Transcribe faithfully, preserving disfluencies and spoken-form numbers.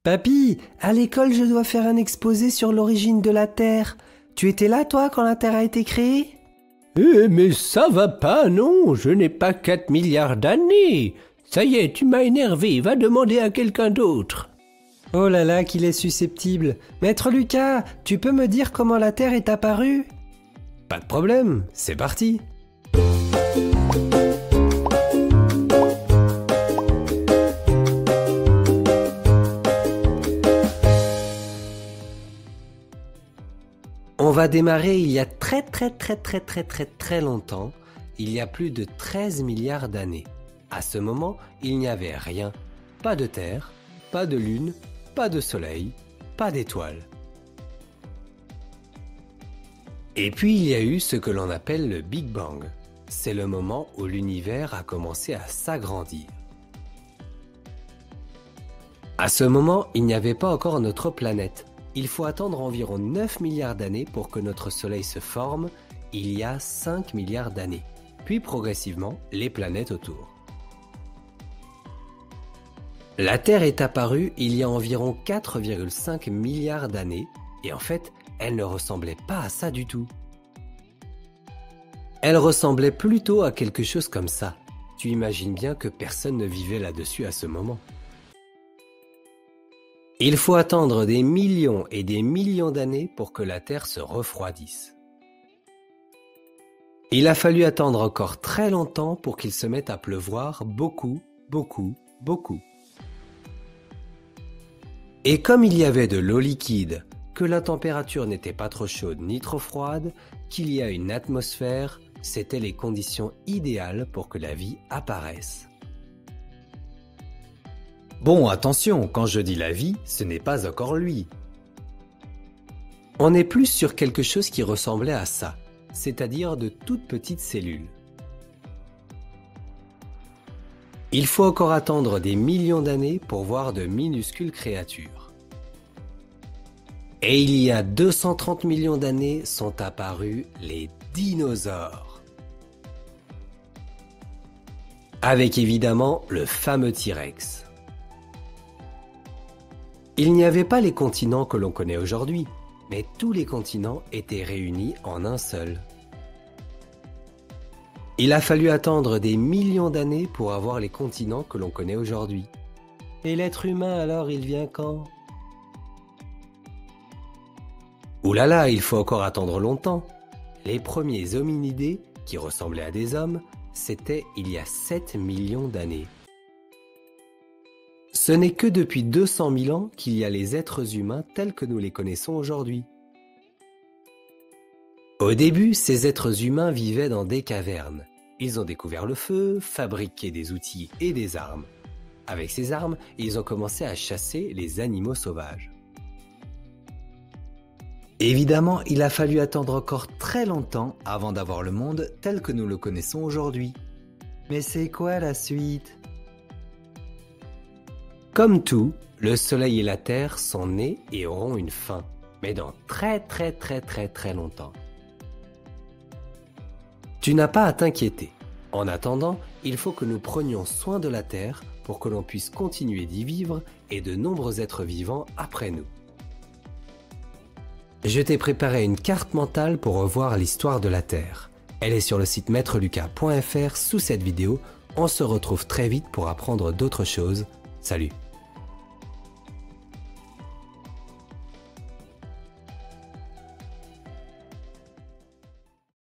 Papy, à l'école, je dois faire un exposé sur l'origine de la Terre. Tu étais là, toi, quand la Terre a été créée? Eh, mais ça va pas, non, je n'ai pas quatre milliards d'années. Ça y est, tu m'as énervé, va demander à quelqu'un d'autre. Oh là là, qu'il est susceptible. Maître Lucas, tu peux me dire comment la Terre est apparue? Pas de problème, c'est parti. On va démarrer il y a très très très très très très très longtemps, il y a plus de treize milliards d'années. À ce moment, il n'y avait rien. Pas de Terre, pas de Lune, pas de Soleil, pas d'étoiles. Et puis il y a eu ce que l'on appelle le Big Bang. C'est le moment où l'univers a commencé à s'agrandir. À ce moment, il n'y avait pas encore notre planète. Il faut attendre environ neuf milliards d'années pour que notre Soleil se forme, il y a cinq milliards d'années. Puis progressivement, les planètes autour. La Terre est apparue il y a environ quatre virgule cinq milliards d'années, et en fait, elle ne ressemblait pas à ça du tout. Elle ressemblait plutôt à quelque chose comme ça. Tu imagines bien que personne ne vivait là-dessus à ce moment. Il faut attendre des millions et des millions d'années pour que la Terre se refroidisse. Il a fallu attendre encore très longtemps pour qu'il se mette à pleuvoir beaucoup, beaucoup, beaucoup. Et comme il y avait de l'eau liquide, que la température n'était pas trop chaude ni trop froide, qu'il y a une atmosphère, c'étaient les conditions idéales pour que la vie apparaisse. Bon, attention, quand je dis la vie, ce n'est pas encore lui. On est plus sur quelque chose qui ressemblait à ça, c'est-à-dire de toutes petites cellules. Il faut encore attendre des millions d'années pour voir de minuscules créatures. Et il y a deux cent trente millions d'années sont apparus les dinosaures. Avec évidemment le fameux T-Rex. Il n'y avait pas les continents que l'on connaît aujourd'hui, mais tous les continents étaient réunis en un seul. Il a fallu attendre des millions d'années pour avoir les continents que l'on connaît aujourd'hui. Et l'être humain alors, il vient quand? Ouh là là, il faut encore attendre longtemps. Les premiers hominidés, qui ressemblaient à des hommes, c'était il y a sept millions d'années. Ce n'est que depuis deux cent mille ans qu'il y a les êtres humains tels que nous les connaissons aujourd'hui. Au début, ces êtres humains vivaient dans des cavernes. Ils ont découvert le feu, fabriqué des outils et des armes. Avec ces armes, ils ont commencé à chasser les animaux sauvages. Évidemment, il a fallu attendre encore très longtemps avant d'avoir le monde tel que nous le connaissons aujourd'hui. Mais c'est quoi la suite ? Comme tout, le Soleil et la Terre sont nés et auront une fin, mais dans très très très très très longtemps. Tu n'as pas à t'inquiéter. En attendant, il faut que nous prenions soin de la Terre pour que l'on puisse continuer d'y vivre et de nombreux êtres vivants après nous. Je t'ai préparé une carte mentale pour revoir l'histoire de la Terre. Elle est sur le site maître lucas point f r sous cette vidéo. On se retrouve très vite pour apprendre d'autres choses. Salut!